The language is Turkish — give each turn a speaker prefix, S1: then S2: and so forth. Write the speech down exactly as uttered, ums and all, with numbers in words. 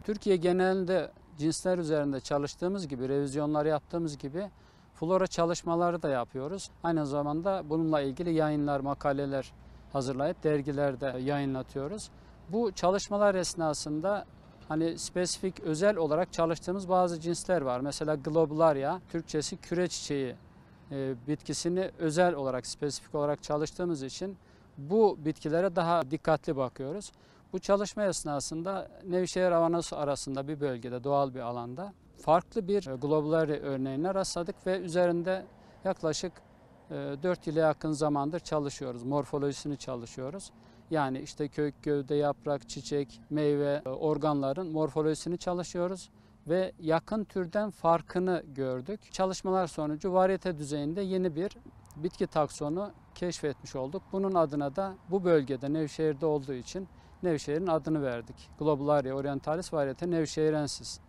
S1: Türkiye genelinde cinsler üzerinde çalıştığımız gibi, revizyonlar yaptığımız gibi flora çalışmaları da yapıyoruz. Aynı zamanda bununla ilgili yayınlar, makaleler hazırlayıp dergilerde yayınlatıyoruz. Bu çalışmalar esnasında hani spesifik, özel olarak çalıştığımız bazı cinsler var. Mesela Globularia, Türkçesi küre çiçeği e, bitkisini özel olarak, spesifik olarak çalıştığımız için bu bitkilere daha dikkatli bakıyoruz. Bu çalışma esnasında Nevşehir Avanos arasında bir bölgede, doğal bir alanda farklı bir Globularia örneğine rastladık ve üzerinde yaklaşık dört yıla yakın zamandır çalışıyoruz. Morfolojisini çalışıyoruz. Yani işte kök, gövde, yaprak, çiçek, meyve, organların morfolojisini çalışıyoruz ve yakın türden farkını gördük. Çalışmalar sonucu varyete düzeyinde yeni bir bitki taksonu keşfetmiş olduk. Bunun adına da bu bölgede, Nevşehir'de olduğu için Nevşehir'in adını verdik. Globularia orientalis varyete nevşehirensis.